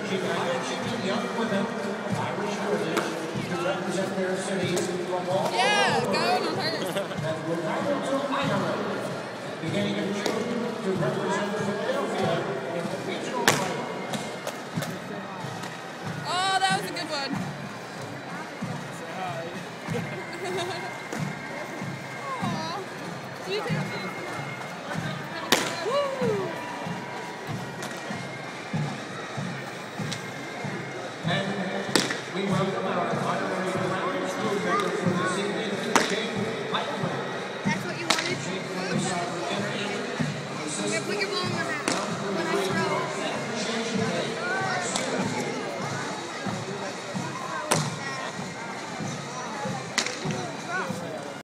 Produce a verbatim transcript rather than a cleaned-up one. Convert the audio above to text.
encouraging high-achieving young women of Irish heritage to represent their cities from all yeah, over the go world. on her. And we're to Ireland, beginning in June, to represent Philadelphia